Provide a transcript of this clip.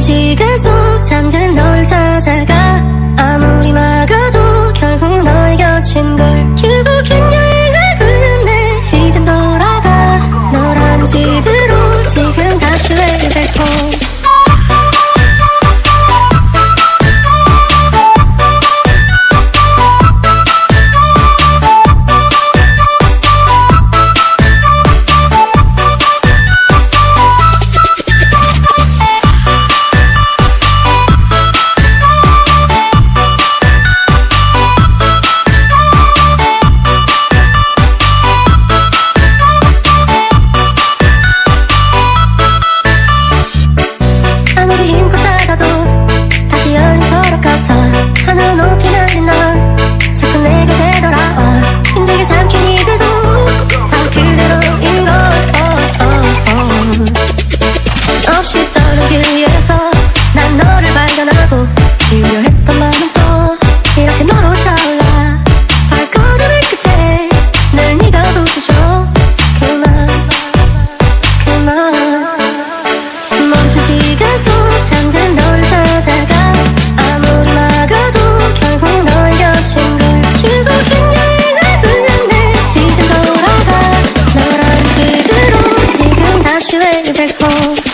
시간 속 잠든 널 찾아가 아무리 막아도 결국 너의 곁인 걸 결국엔 여행을 끝내 이젠 돌아가 너라는 집으로 지금 다시 way back home. 하늘 높이 날린 넌 자꾸 내게 되돌아와 힘들게 삼킨 이들도 다 그대로인 걸 없이 떠오르길 위해서 난 너를 발견하고 유효했던 마음은 또 이렇게 너로 차올라 발걸음의 끝에 늘 네가 부딪혀 그만 멈춘 시간 속 잠든 널 찾아가 아무리 막아도 결국 너의 곁인 걸 결국엔 여행을 끝내 이젠 돌아가 너라는 집으로 지금 다시 way back home.